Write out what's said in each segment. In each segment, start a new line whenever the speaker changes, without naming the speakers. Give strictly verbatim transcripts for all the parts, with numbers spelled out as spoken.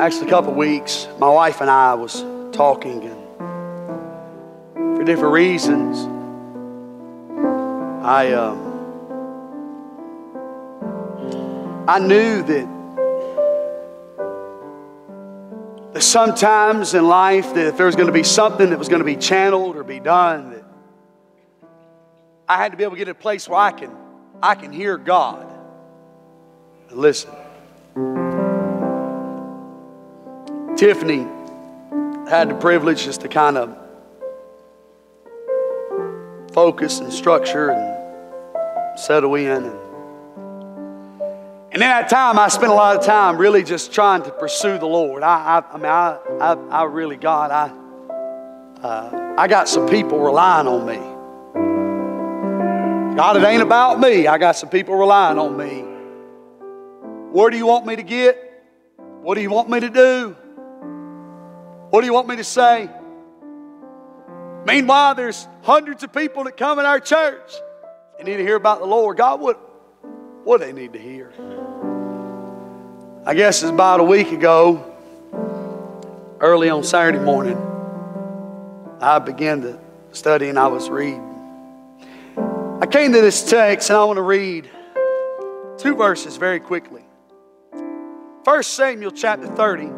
actually a couple of weeks, my wife and I was talking, and for different reasons, I um, I knew that, that sometimes in life that if there was going to be something that was going to be channeled or be done, that I had to be able to get to a place where I can I can hear God and listen. Tiffany had the privilege just to kind of focus and structure and settle in. And, and in that time, I spent a lot of time really just trying to pursue the Lord. I, I, I mean, I, I, I really, God, I, uh, I got some people relying on me. God, it ain't about me. I got some people relying on me. Where do you want me to get? What do you want me to do? What do you want me to say? Meanwhile, there's hundreds of people that come in our church and need to hear about the Lord. God, what, what do they need to hear? I guess it's about a week ago, early on Saturday morning, I began to study and I was reading. I came to this text and I want to read two verses very quickly. First Samuel chapter thirty.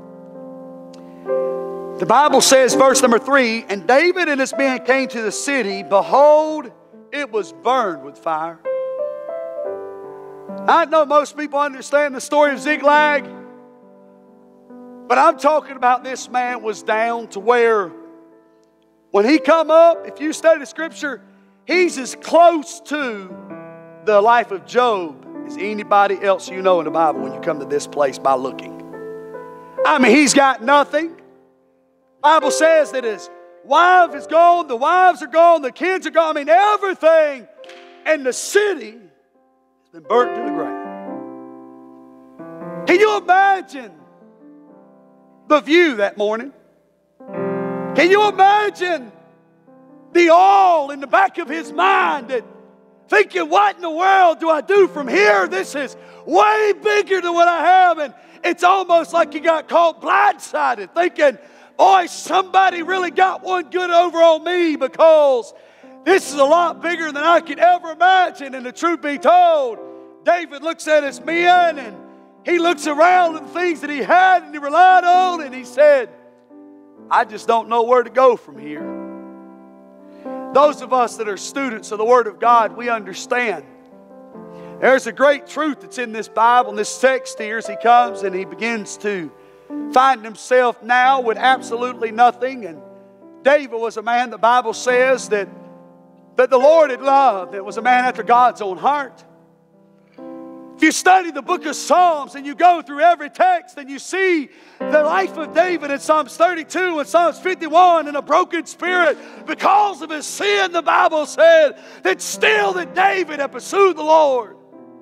The Bible says, verse number three, and David and his men came to the city. Behold, it was burned with fire. I know most people understand the story of Ziklag, but I'm talking about this man was down to where when he come up, if you study the scripture, he's as close to the life of Job as anybody else you know in the Bible when you come to this place by looking. I mean, he's got nothing. The Bible says that his wife is gone, the wives are gone, the kids are gone. I mean, everything in the city has been burnt to the ground. Can you imagine the view that morning? Can you imagine the awe in the back of his mind, that thinking, what in the world do I do from here? This is way bigger than what I have. And it's almost like he got caught blindsided, thinking, boy, somebody really got one good over on me, because this is a lot bigger than I could ever imagine. And the truth be told, David looks at his men and he looks around at the things that he had and he relied on, and he said, I just don't know where to go from here. Those of us that are students of the Word of God, we understand there's a great truth that's in this Bible, in this text here, as he comes and he begins to find himself now with absolutely nothing. And David was a man, the Bible says, that, that the Lord had loved. It was a man after God's own heart. If you study the book of Psalms and you go through every text and you see the life of David in Psalms thirty-two and Psalms fifty-one, in a broken spirit because of his sin, the Bible said that still that David had pursued the Lord.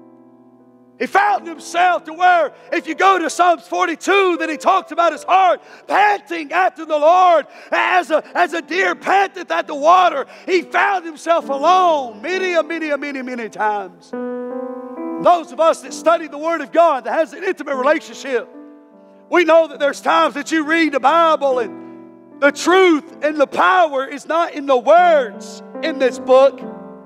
He found himself to where, if you go to Psalms forty-two, that he talked about his heart panting after the Lord as a, as a deer panteth at the water. He found himself alone many, many, many, many times. Those of us that study the Word of God, that has an intimate relationship, we know that there's times that you read the Bible and the truth and the power is not in the words in this book,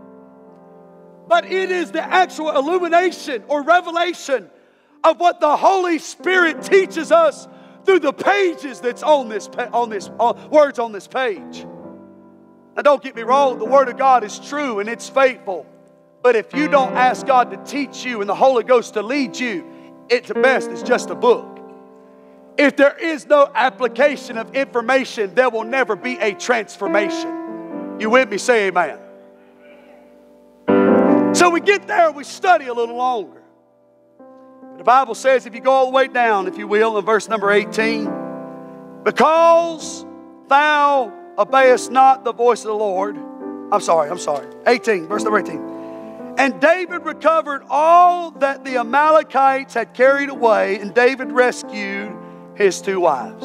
but it is the actual illumination or revelation of what the Holy Spirit teaches us through the pages that's on this, on this on, words on this page. Now don't get me wrong, the Word of God is true and it's faithful. But if you don't ask God to teach you and the Holy Ghost to lead you, it's at best it's just a book. If there is no application of information, there will never be a transformation. You with me? Say amen. So we get there, we study a little longer. The Bible says, if you go all the way down, if you will, in verse number eighteen, because thou obeyest not the voice of the Lord. I'm sorry, I'm sorry. eighteen, verse number eighteen. And David recovered all that the Amalekites had carried away, and David rescued his two wives.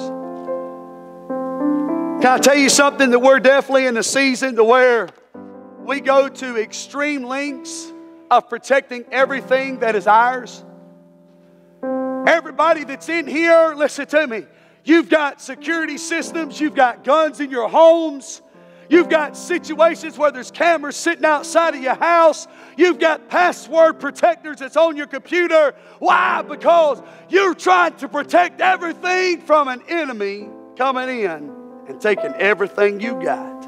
Can I tell you something? That we're definitely in a season to where we go to extreme lengths of protecting everything that is ours. Everybody that's in here, listen to me. You've got security systems. You've got guns in your homes. You've got situations where there's cameras sitting outside of your house. You've got password protectors that's on your computer. Why? Because you're trying to protect everything from an enemy coming in and taking everything you got.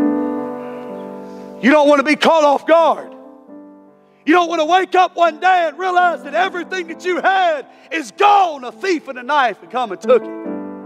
You don't want to be caught off guard. You don't want to wake up one day and realize that everything that you had is gone. A thief and a knife had come and took it.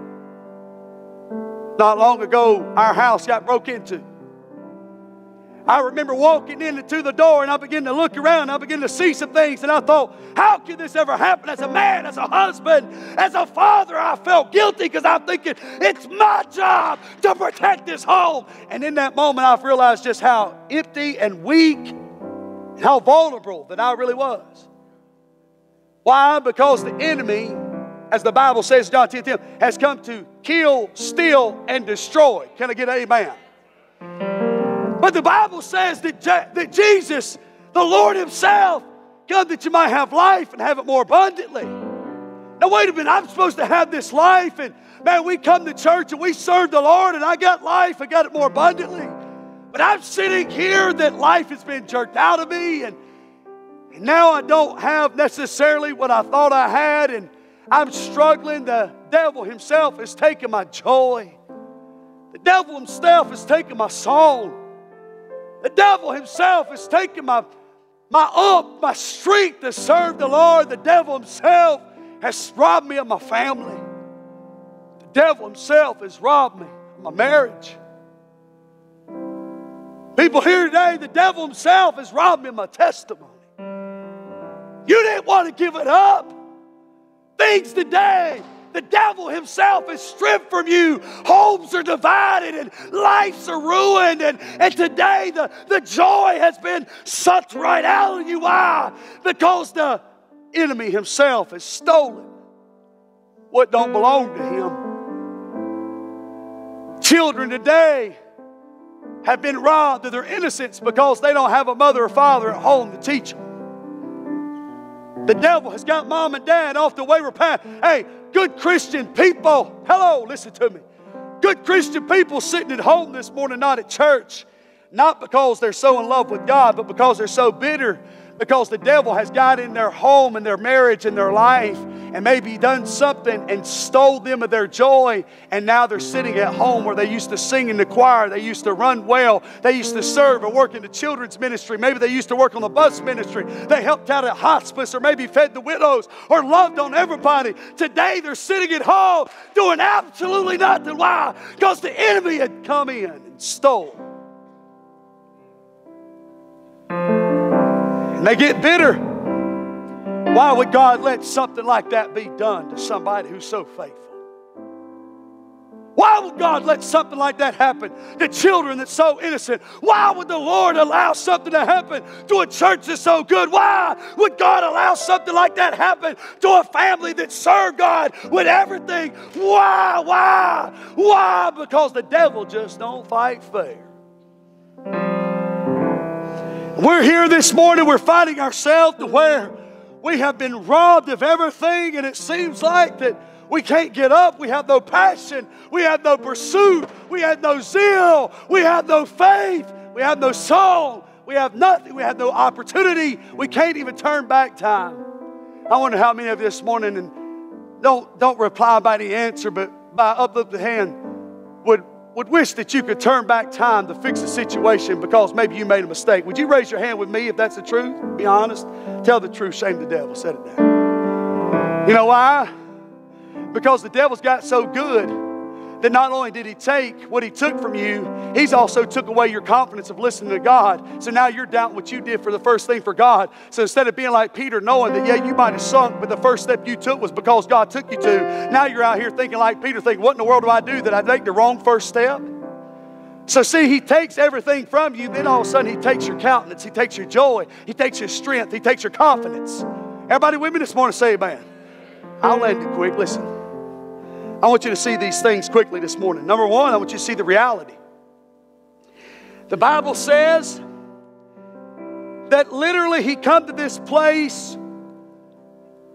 Not long ago, our house got broke into. I remember walking into the door and I began to look around and I began to see some things, and I thought, how could this ever happen? As a man, as a husband, as a father, I felt guilty because I'm thinking, it's my job to protect this home. And in that moment, I realized just how empty and weak and how vulnerable that I really was. Why? Because the enemy, as the Bible says, John ten ten, has come to kill, steal, and destroy. Can I get an amen? But the Bible says that, that Jesus, the Lord Himself, come that you might have life and have it more abundantly. Now wait a minute, I'm supposed to have this life, and man, we come to church and we serve the Lord, and I got life, I got it more abundantly. But I'm sitting here that life has been jerked out of me, and, and now I don't have necessarily what I thought I had, and I'm struggling. The devil himself has taken my joy. The devil himself has taken my song. The devil himself has taken my, my up, my strength to serve the Lord. The devil himself has robbed me of my family. The devil himself has robbed me of my marriage. People here today, the devil himself has robbed me of my testimony. You didn't want to give it up. Things today, the devil himself is stripped from you. Homes are divided and lives are ruined. And, and today the, the joy has been sucked right out of you. Why? Because the enemy himself has stolen what don't belong to him. Children today have been robbed of their innocence because they don't have a mother or father at home to teach them. The devil has got mom and dad off the wayward path. Hey, good Christian people, hello, listen to me. Good Christian people sitting at home this morning, not at church. Not because they're so in love with God, but because they're so bitter. Because the devil has got in their home and their marriage and their life and maybe done something and stole them of their joy. And now they're sitting at home where they used to sing in the choir. They used to run well. They used to serve or work in the children's ministry. Maybe they used to work on the bus ministry. They helped out at hospice or maybe fed the widows or loved on everybody. Today they're sitting at home doing absolutely nothing. Why? Because the enemy had come in and stole. And they get bitter. Why would God let something like that be done to somebody who's so faithful? Why would God let something like that happen to children that's so innocent? Why would the Lord allow something to happen to a church that's so good? Why would God allow something like that happen to a family that served God with everything? Why? Why? Why? Because the devil just don't fight fair. We're here this morning, we're finding ourselves to where we have been robbed of everything, and it seems like that we can't get up. We have no passion. We have no pursuit. We have no zeal. We have no faith. We have no soul. We have nothing. We have no opportunity. We can't even turn back time. I wonder how many of you this morning, and don't, don't reply by the answer, but by uplift the hand, would would wish that you could turn back time to fix a situation because maybe you made a mistake. Would you raise your hand with me if that's the truth? Be honest. Tell the truth. Shame the devil. Set it down. You know why? Because the devil's got so good that not only did he take what he took from you, he's also took away your confidence of listening to God. So now you're doubting what you did for the first thing for God. So instead of being like Peter, knowing that, yeah, you might have sunk, but the first step you took was because God took you to, now you're out here thinking like Peter, thinking, what in the world do I do that I take the wrong first step? So see, he takes everything from you, then all of a sudden he takes your countenance, he takes your joy, he takes your strength, he takes your confidence. Everybody with me this morning say amen. I'll land it quick. Listen. I want you to see these things quickly this morning. Number one, I want you to see the reality. The Bible says that literally he come to this place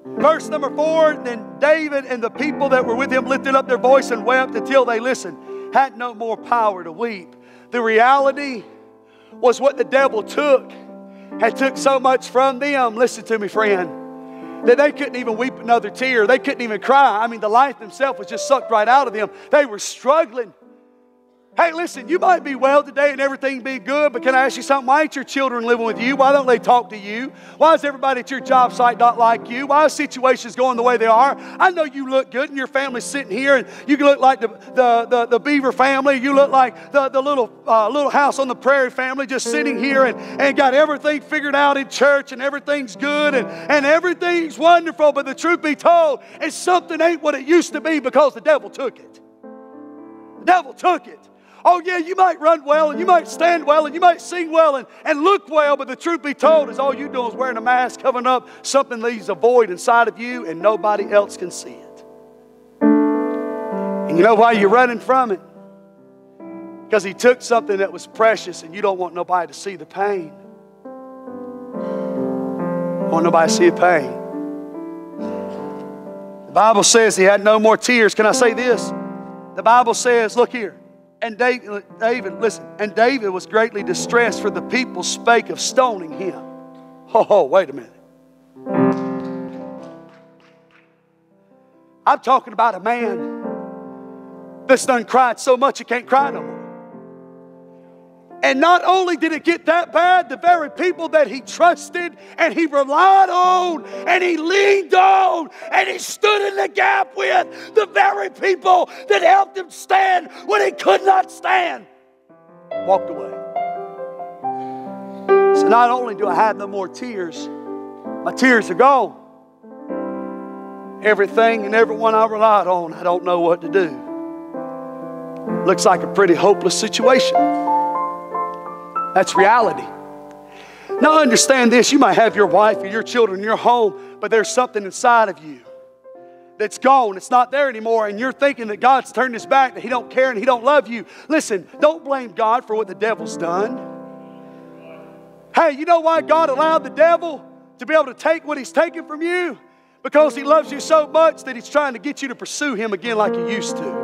Verse number four, then David and the people that were with him lifted up their voice and wept until they listened, had no more power to weep. The reality was what the devil took had took so much from them, listen to me friend, that they couldn't even weep another tear. They couldn't even cry. I mean, the life themselves was just sucked right out of them. They were struggling. Hey, listen, you might be well today and everything be good, but can I ask you something? Why ain't your children living with you? Why don't they talk to you? Why is everybody at your job site not like you? Why are situations going the way they are? I know you look good and your family's sitting here and you look like the, the, the, the Beaver family. You look like the, the little, uh, little house on the prairie family just sitting here and, and got everything figured out in church and everything's good and, and everything's wonderful. But the truth be told, it's something ain't what it used to be because the devil took it. The devil took it. Oh yeah, you might run well and you might stand well and you might sing well and, and look well, but the truth be told is all you're doing is wearing a mask, covering up something leaves a void inside of you and nobody else can see it. And you know why you're running from it? Because he took something that was precious and you don't want nobody to see the pain. You don't want nobody to see the pain. The Bible says he had no more tears. Can I say this? The Bible says, look here. And David, David, listen, and David was greatly distressed, for the people spake of stoning him. Oh, oh, wait a minute. I'm talking about a man that's done cried so much he can't cry no more. And not only did it get that bad, the very people that he trusted and he relied on and he leaned on and he stood in the gap with, the very people that helped him stand when he could not stand, walked away. So not only do I have no more tears, my tears are gone. Everything and everyone I relied on, I don't know what to do. Looks like a pretty hopeless situation. That's reality. Now understand this, you might have your wife or your children in your home, but there's something inside of you that's gone. It's not there anymore, and you're thinking that God's turned his back, that he don't care and he don't love you. Listen, don't blame God for what the devil's done. Hey, you know why God allowed the devil to be able to take what he's taken from you? Because he loves you so much that he's trying to get you to pursue him again like you used to.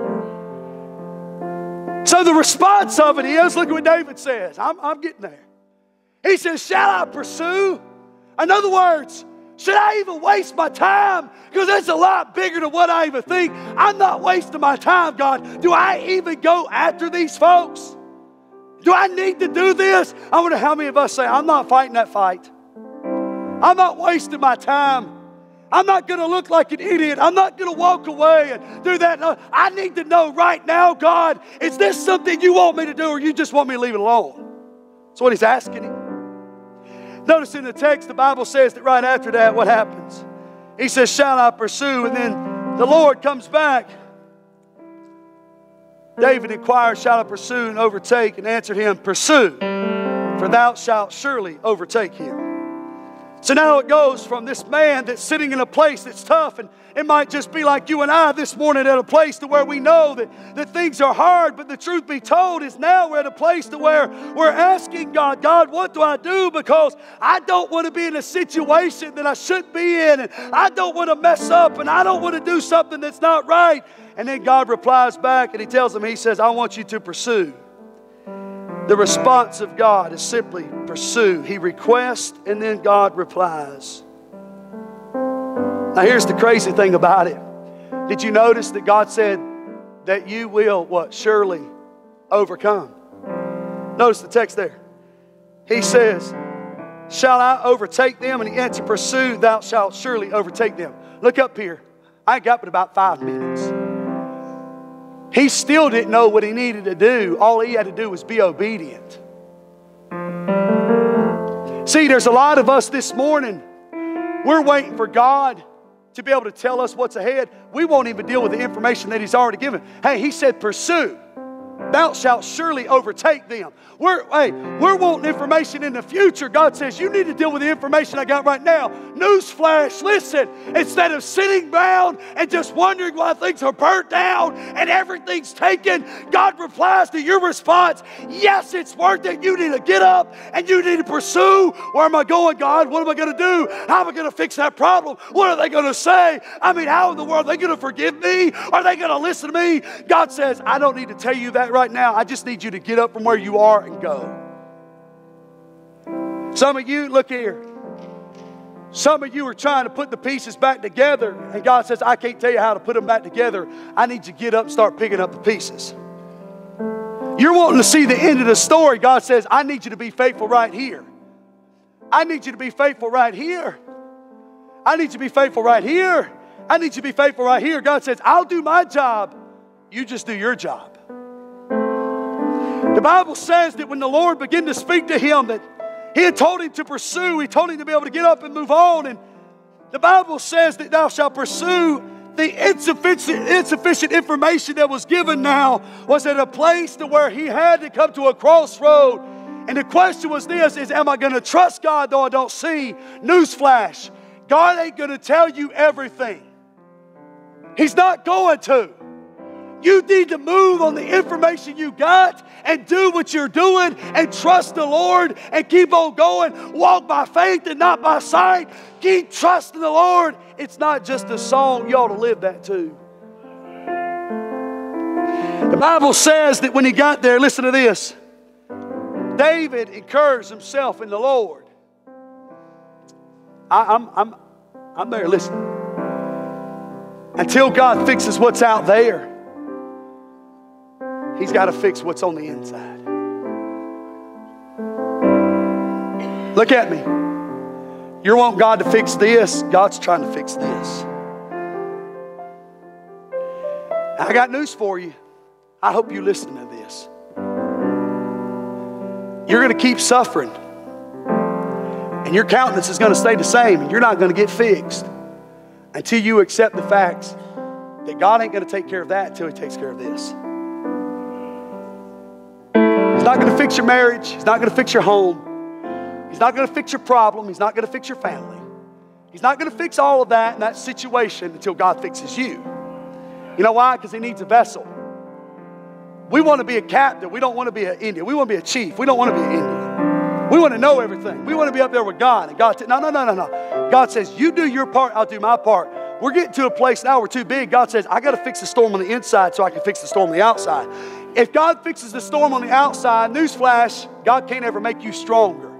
So the response of it is, look at what David says. I'm, I'm getting there. He says, shall I pursue? In other words, should I even waste my time? Because it's a lot bigger than what I even think. I'm not wasting my time, God. Do I even go after these folks? Do I need to do this? I wonder how many of us say, I'm not fighting that fight. I'm not wasting my time. I'm not going to look like an idiot. I'm not going to walk away and do that. No, I need to know right now, God, is this something you want me to do or you just want me to leave it alone? That's what he's asking him. Notice in the text, the Bible says that right after that, what happens? He says, shall I pursue? And then the Lord comes back. David inquired, shall I pursue and overtake? And answered him, pursue, for thou shalt surely overtake him. So now it goes from this man that's sitting in a place that's tough, and it might just be like you and I this morning at a place to where we know that, that things are hard, but the truth be told is now we're at a place to where we're asking God, God, what do I do? Because I don't want to be in a situation that I shouldn't be in, and I don't want to mess up, and I don't want to do something that's not right. And then God replies back and he tells him, he says, I want you to pursue. The response of God is simply pursue. He requests and then God replies. Now here's the crazy thing about it. Did you notice that God said that you will what? Surely overcome. Notice the text there. He says, shall I overtake them? And he answered, pursue, thou shalt surely overtake them. Look up here. I got but about five minutes. He still didn't know what he needed to do. All he had to do was be obedient. See, there's a lot of us this morning, we're waiting for God to be able to tell us what's ahead. We won't even deal with the information that he's already given. Hey, he said pursue. thou shalt surely overtake them. We're, hey, we're wanting information in the future. God says, you need to deal with the information I got right now. Newsflash, listen, instead of sitting down and just wondering why things are burnt down and everything's taken, God replies to your response, yes, it's worth it. You need to get up and you need to pursue. Where am I going, God? What am I going to do? How am I going to fix that problem? What are they going to say? I mean, how in the world are they going to forgive me? Are they going to listen to me? God says, I don't need to tell you that right now. I just need you to get up from where you are and go. Some of you, look here. Some of you are trying to put the pieces back together, and God says, I can't tell you how to put them back together. I need you to get up and start picking up the pieces. You're wanting to see the end of the story. God says, I need you to be faithful right here. I need you to be faithful right here. I need you to be faithful right here. I need you to be faithful right here. God says, I'll do my job. You just do your job. The Bible says that when the Lord began to speak to him, that he had told him to pursue. He told him to be able to get up and move on. And the Bible says that thou shalt pursue. The insufficient, insufficient information that was given now was at a place to where he had to come to a crossroad. And the question was this, is am I going to trust God though I don't see? Newsflash, God ain't going to tell you everything. He's not going to. You need to move on the information you got and do what you're doing and trust the Lord and keep on going. Walk by faith and not by sight. Keep trusting the Lord. It's not just a song. You ought to live that too. The Bible says that when he got there, listen to this. David encouraged himself in the Lord. I, I'm, I'm, I'm there, listen. Until God fixes what's out there, He's got to fix what's on the inside. Look at me. You want God to fix this. God's trying to fix this. I got news for you. I hope you listen to this. You're going to keep suffering. And your countenance is going to stay the same. And you're not going to get fixed until you accept the facts that God ain't going to take care of that until He takes care of this. He's not going to fix your marriage. He's not going to fix your home. He's not going to fix your problem. He's not going to fix your family. He's not going to fix all of that in that situation until God fixes you. You know why? Because He needs a vessel. We want to be a captain. We don't want to be an Indian. We want to be a chief. We don't want to be an Indian. We want to know everything. We want to be up there with God. And God said, no, no, no, no, no. God says, you do your part, I'll do my part. We're getting to a place now we're too big. God says, I got to fix the storm on the inside so I can fix the storm on the outside. If God fixes the storm on the outside, newsflash, God can't ever make you stronger.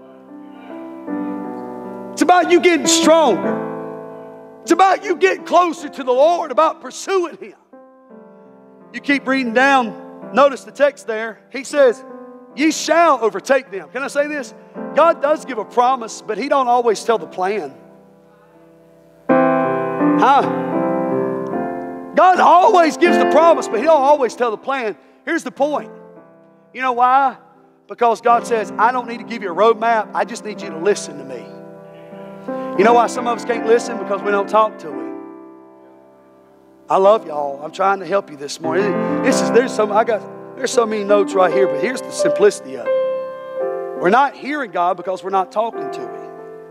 It's about you getting stronger. It's about you getting closer to the Lord, about pursuing Him. You keep reading down, notice the text there. He says, ye shall overtake them. Can I say this? God does give a promise, but He don't always tell the plan. Huh? God always gives the promise, but He don't always tell the plan. Here's the point. You know why? Because God says, I don't need to give you a roadmap. I just need you to listen to me. You know why some of us can't listen? Because we don't talk to Him. I love y'all. I'm trying to help you this morning. This is there's some I got there's so many notes right here, but here's the simplicity of it. We're not hearing God because we're not talking to Him.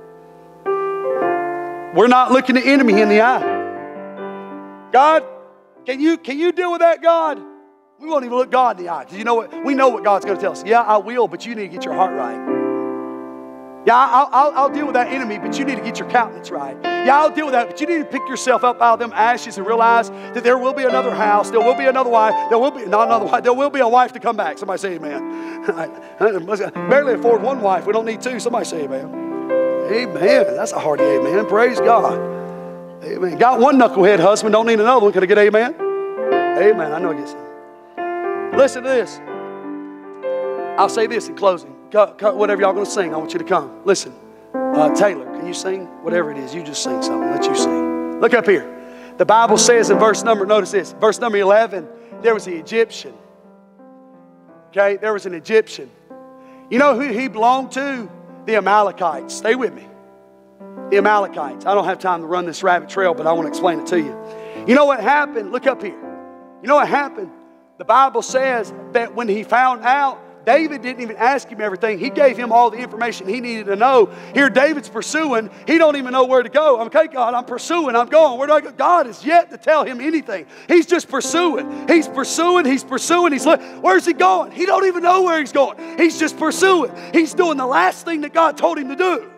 We're not looking the enemy in the eye. God, can you can you deal with that, God? We won't even look God in the eye. Because you know what? We know what God's going to tell us. Yeah, I will, but you need to get your heart right. Yeah, I'll, I'll, I'll deal with that enemy, but you need to get your countenance right. Yeah, I'll deal with that, but you need to pick yourself up out of them ashes and realize that there will be another house, there will be another wife, there will be, not another wife, there will be a wife to come back. Somebody say amen. Barely afford one wife. We don't need two. Somebody say amen. Amen. That's a hearty amen. Praise God. Amen. Got one knucklehead husband, don't need another one. Can I get amen? Amen. I know I get some. Listen to this. I'll say this in closing. Cut, cut whatever y'all going to sing, I want you to come. Listen. Uh, Taylor, can you sing? Whatever it is, you just sing something. Let you sing. Look up here. The Bible says in verse number, notice this, verse number eleven, there was the Egyptian. Okay, there was an Egyptian. You know who he belonged to? The Amalekites. Stay with me. The Amalekites. I don't have time to run this rabbit trail, but I want to explain it to you. You know what happened? Look up here. You know what happened? The Bible says that when he found out, David didn't even ask him everything. He gave him all the information he needed to know. Here David's pursuing. He don't even know where to go. Okay, God, I'm pursuing. I'm going. Where do I go? God is yet to tell him anything. He's just pursuing. He's pursuing. He's pursuing. He's like, where's he going? He don't even know where he's going. He's just pursuing. He's doing the last thing that God told him to do.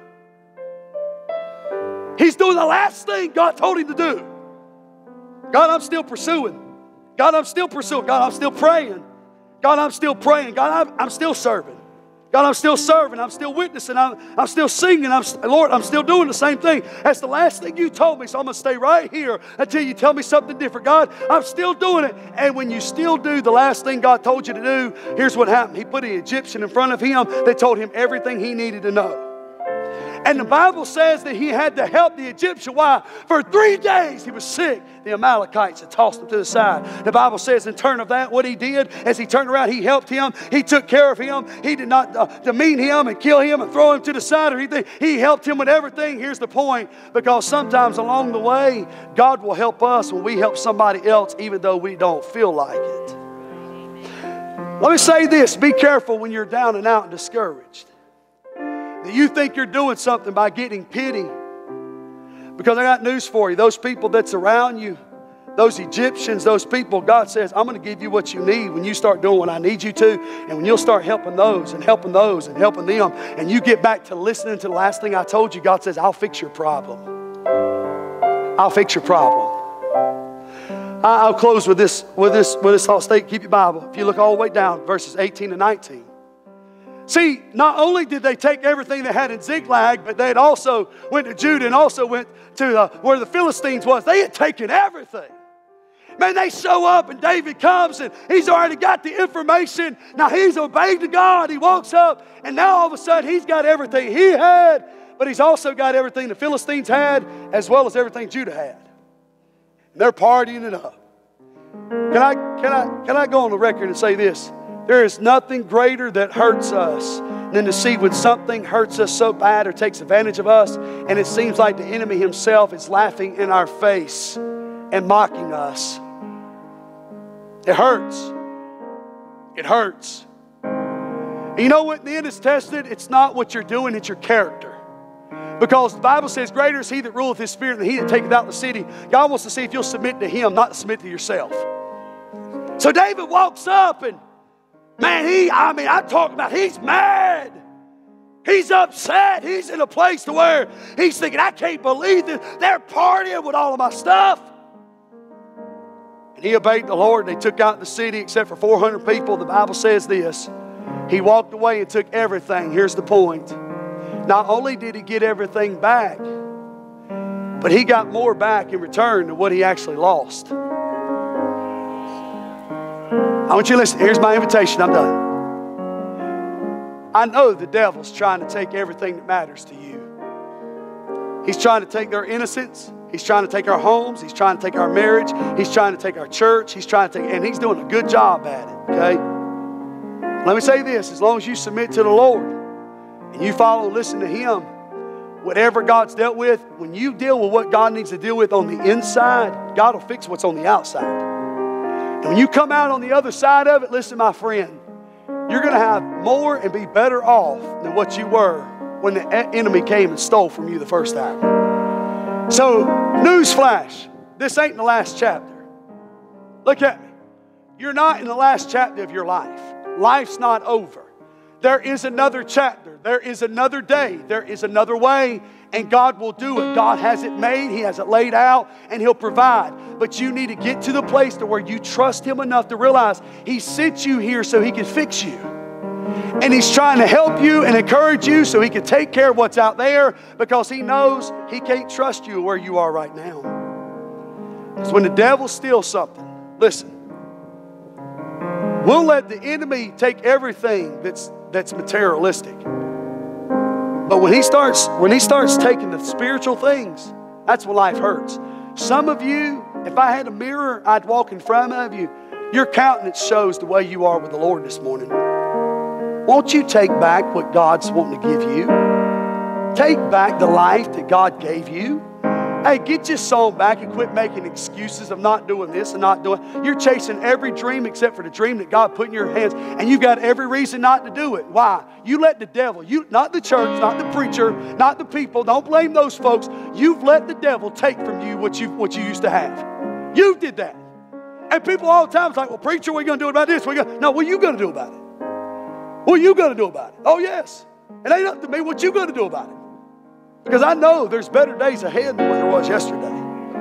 He's doing the last thing God told him to do. God, I'm still pursuing. God, I'm still pursuing. God, I'm still praying. God, I'm still praying. God, I'm, I'm still serving. God, I'm still serving. I'm still witnessing. I'm, I'm still singing. I'm, Lord, I'm still doing the same thing. That's the last thing you told me, so I'm going to stay right here until you tell me something different. God, I'm still doing it. And when you still do the last thing God told you to do, here's what happened. He put an Egyptian in front of him that told him everything he needed to know. And the Bible says that he had to help the Egyptian. Why? For three days he was sick. The Amalekites had tossed him to the side. The Bible says in turn of that, what he did, as he turned around, he helped him. He took care of him. He did not uh, demean him and kill him and throw him to the side or anything. He helped him with everything. Here's the point. Because sometimes along the way, God will help us when we help somebody else, even though we don't feel like it. Let me say this. Be careful when you're down and out and discouraged. That you think you're doing something by getting pity. Because I got news for you. Those people that's around you, those Egyptians, those people, God says, I'm going to give you what you need when you start doing what I need you to. And when you'll start helping those and helping those and helping them, and you get back to listening to the last thing I told you, God says, I'll fix your problem. I'll fix your problem. I'll close with this, with this, with this thought. Stay, keep your Bible. If you look all the way down, verses eighteen and nineteen. See, not only did they take everything they had in Ziklag, but they had also went to Judah and also went to uh, where the Philistines was. They had taken everything. Man, they show up and David comes and he's already got the information. Now he's obeyed to God. He walks up and now all of a sudden he's got everything he had, but he's also got everything the Philistines had as well as everything Judah had. And they're partying it up. Can I, can I, can I go on the record and say this? There is nothing greater that hurts us than to see when something hurts us so bad or takes advantage of us, and it seems like the enemy himself is laughing in our face and mocking us. It hurts. It hurts. And you know what? In the end it's tested. It's not what you're doing, it's your character. Because the Bible says, greater is he that ruleth his spirit than he that taketh out the city. God wants to see if you'll submit to him, not submit to yourself. So David walks up and man, he, I mean, I'm talking about he's mad. He's upset. He's in a place to where he's thinking, I can't believe this. They're partying with all of my stuff. And he obeyed the Lord. They took out the city except for four hundred people. The Bible says this. He walked away and took everything. Here's the point. Not only did he get everything back, but he got more back in return than what he actually lost. I want you to listen. Here's my invitation. I'm done. I know the devil's trying to take everything that matters to you. He's trying to take their innocence. He's trying to take our homes. He's trying to take our marriage. He's trying to take our church. He's trying to take, and he's doing a good job at it, okay? Let me say this. As long as you submit to the Lord and you follow and listen to him, whatever God's dealt with, when you deal with what God needs to deal with on the inside, God will fix what's on the outside. And when you come out on the other side of it, listen, my friend, you're going to have more and be better off than what you were when the enemy came and stole from you the first time. So, newsflash, this ain't the last chapter. Look at me. You're not in the last chapter of your life. Life's not over. There is another chapter. There is another day. There is another way. And God will do it. God has it made. He has it laid out. And He'll provide. But you need to get to the place to where you trust Him enough to realize He sent you here so He can fix you. And He's trying to help you and encourage you so He can take care of what's out there, because He knows He can't trust you where you are right now. Because when the devil steals something, listen, we'll let the enemy take everything that's that's materialistic. But when he starts when he starts taking the spiritual things, that's when life hurts. Some of you, if I had a mirror, I'd walk in front of you. Your countenance shows the way you are with the Lord this morning. Won't you take back what God's wanting to give you? Take back the life that God gave you. Hey, get your song back and quit making excuses of not doing this and not doing. You're chasing every dream except for the dream that God put in your hands, and you've got every reason not to do it. Why? You let the devil, you not the church, not the preacher, not the people. Don't blame those folks. You've let the devil take from you what you what you used to have. You did that. And people all the time is like, well, preacher, what are you going to do about this? What are you gonna, no, what are you going to do about it? What are you going to do about it? Oh, yes. It ain't up to me. What you going to do about it? Because I know there's better days ahead than what there was yesterday.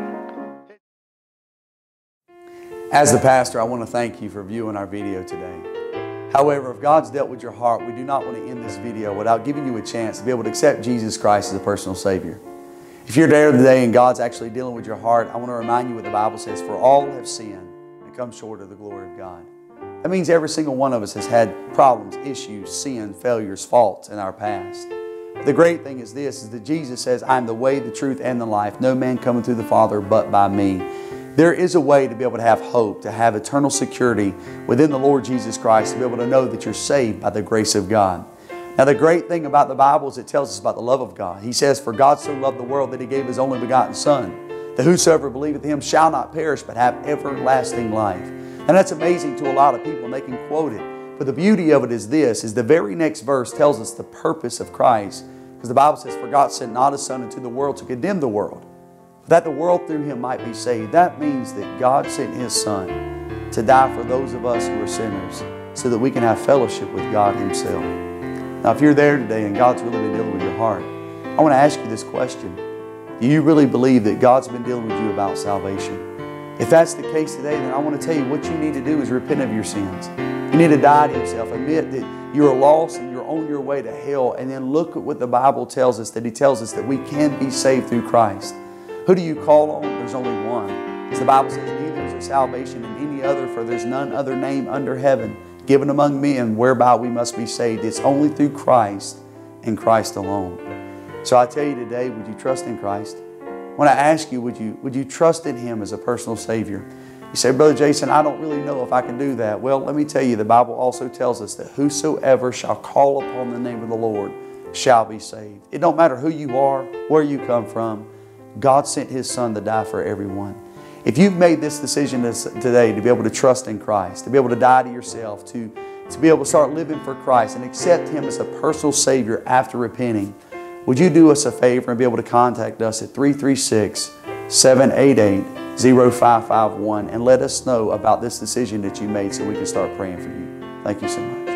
As the pastor, I want to thank you for viewing our video today. However, if God's dealt with your heart, we do not want to end this video without giving you a chance to be able to accept Jesus Christ as a personal Savior. If you're there today and God's actually dealing with your heart, I want to remind you what the Bible says, for all have sinned and come short of the glory of God. That means every single one of us has had problems, issues, sin, failures, faults in our past. The great thing is this, is that Jesus says, I am the way, the truth, and the life. No man cometh to the Father but by me. There is a way to be able to have hope, to have eternal security within the Lord Jesus Christ, to be able to know that you're saved by the grace of God. Now the great thing about the Bible is it tells us about the love of God. He says, for God so loved the world that He gave His only begotten Son, that whosoever believeth Him shall not perish but have everlasting life. And that's amazing to a lot of people, and they can quote it. But the beauty of it is this, is the very next verse tells us the purpose of Christ. Because the Bible says, for God sent not His Son into the world to condemn the world, but that the world through Him might be saved. That means that God sent His Son to die for those of us who are sinners, so that we can have fellowship with God Himself. Now, if you're there today and God's really been dealing with your heart, I want to ask you this question. Do you really believe that God's been dealing with you about salvation? If that's the case today, then I want to tell you what you need to do is repent of your sins. You need to die to yourself. Admit that you're lost and you're on your way to hell. And then look at what the Bible tells us, that He tells us that we can be saved through Christ. Who do you call on? There's only one. As the Bible says, neither is there salvation in any other, for there's none other name under heaven given among men whereby we must be saved. It's only through Christ and Christ alone. So I tell you today, would you trust in Christ? When I ask you, would you, would you trust in Him as a personal Savior? You say, Brother Jason, I don't really know if I can do that. Well, let me tell you, the Bible also tells us that whosoever shall call upon the name of the Lord shall be saved. It don't matter who you are, where you come from. God sent His Son to die for everyone. If you've made this decision today to be able to trust in Christ, to be able to die to yourself, to, to be able to start living for Christ and accept Him as a personal Savior after repenting, would you do us a favor and be able to contact us at three three six, seven eight eight, zero five five one and let us know about this decision that you made so we can start praying for you. Thank you so much.